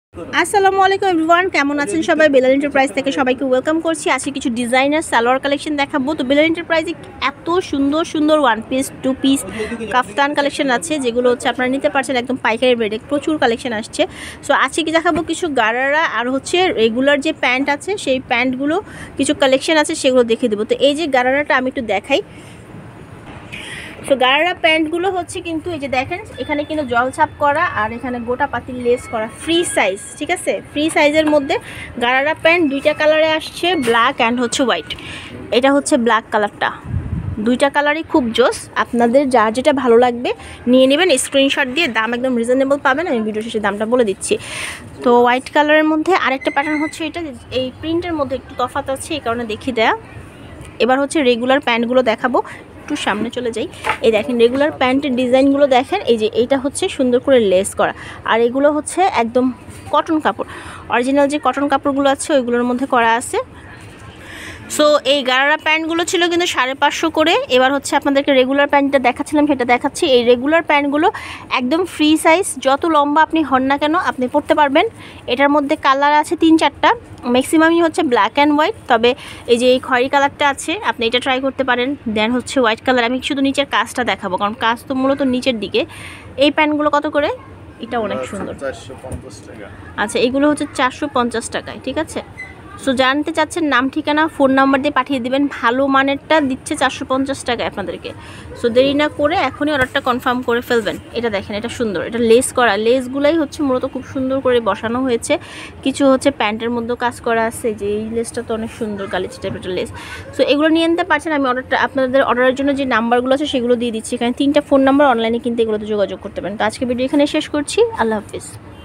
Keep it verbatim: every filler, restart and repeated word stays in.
আসসালামু আলাইকুম এভরিওয়ান, কেমন আছেন সবাই? বেলাল এন্টারপ্রাইজ থেকে সবাইকে ওয়েলকাম করছি। আজকে কিছু ডিজাইনার সালোয়ার কালেকশন দেখাবো। তো বেলাল এন্টারপ্রাইজে এত সুন্দর সুন্দর one piece, two piece, kaftan collection আছে, যেগুলো হচ্ছে আপনারা নিতে পারছেন একদম পাইকারি রেটে। প্রচুর কালেকশন আসছে। সো আজকে কি দেখাবো কিছু গারারা আর হচ্ছে রেগুলার যে প্যান্ট আছে সেই প্যান্টগুলো কিছু কালেকশন আছে, সেগুলো দেখিয়ে দেবো। তো এই যে গারারাটা আমি একটু দেখাই। তো গারারা প্যান্টগুলো হচ্ছে কিন্তু এই যে দেখেন, এখানে কিন্তু জলছাপ করা আর এখানে গোটা পাতিল লেস করা, ফ্রি সাইজ, ঠিক আছে? ফ্রি সাইজের মধ্যে গারারা প্যান্ট দুইটা কালারে আসছে, ব্ল্যাক অ্যান্ড হচ্ছে হোয়াইট। এটা হচ্ছে ব্ল্যাক কালারটা, দুইটা কালারই খুব জোস। আপনাদের যার যেটা ভালো লাগবে নিয়ে নেবেন, স্ক্রিনশট দিয়ে। দাম একদম রিজনেবল পাবেন, আমি ভিডিও শেষে দামটা বলে দিচ্ছি। তো হোয়াইট কালারের মধ্যে আরেকটা প্যাটার্ন হচ্ছে এটা, এই প্রিন্টের মধ্যে একটু তফাৎ আছে, এই কারণে দেখিয়ে দেয়া। এবার হচ্ছে রেগুলার প্যান্টগুলো দেখাবো। একটু সামনে চলে যাই। এই দেখেন রেগুলার প্যান্টের ডিজাইনগুলো দেখেন। এই যে এইটা হচ্ছে সুন্দর করে লেস করা, আর এগুলো হচ্ছে একদম কটন কাপড়, অরিজিনাল যে কটন কাপড়গুলো আছে ওইগুলোর মধ্যে করা আছে। সো এই গারারা প্যান্টগুলো ছিল কিন্তু সাড়ে পাঁচশো করে। এবার হচ্ছে আপনাদেরকে রেগুলার প্যান্টটা দেখাচ্ছিলাম সেটা দেখাচ্ছি। এই রেগুলার প্যান্টগুলো একদম ফ্রি সাইজ, যত লম্বা আপনি হন না কেন আপনি পরতে পারবেন। এটার মধ্যে কালার আছে তিন চারটা, ম্যাক্সিমামই হচ্ছে ব্ল্যাক অ্যান্ড হোয়াইট। তবে এই যে এই খয়েরি কালারটা আছে, আপনি এটা ট্রাই করতে পারেন। দেন হচ্ছে হোয়াইট কালার। আমি শুধু নিচের কাজটা দেখাবো, কারণ কাজ তো মূলত নিচের দিকে। এই প্যান্টগুলো কত করে? এটা অনেক সুন্দর। আচ্ছা, এগুলো হচ্ছে চারশো পঞ্চাশ টাকায়, ঠিক আছে? সো জানতে চাচ্ছেন নাম ঠিকানা ফোন নাম্বার দিয়ে পাঠিয়ে দেবেন। ভালো মানেরটা দিচ্ছে চারশো পঞ্চাশ টাকায় আপনাদেরকে। সো দেরি না করে এখনই অর্ডারটা কনফার্ম করে ফেলবেন। এটা দেখেন, এটা সুন্দর, এটা লেস করা, লেসগুলাই হচ্ছে মূলত খুব সুন্দর করে বসানো হয়েছে। কিছু হচ্ছে প্যান্টের মধ্যেও কাজ করা আছে, যে এই লেসটা তো অনেক সুন্দর, গালিচি টাইপের একটা লেস। সো এগুলো নিয়ে নিতে পারছেন। আমি অর্ডারটা আপনাদের অর্ডারের জন্য যে নাম্বারগুলো আছে সেগুলো দিয়ে দিচ্ছি। এখানে তিনটা ফোন নাম্বার, অনলাইনে কিনতে এগুলোতে যোগাযোগ করতে পারেন। তো আজকে ভিডিও এখানে শেষ করছি। আল্লাহ হাফিজ।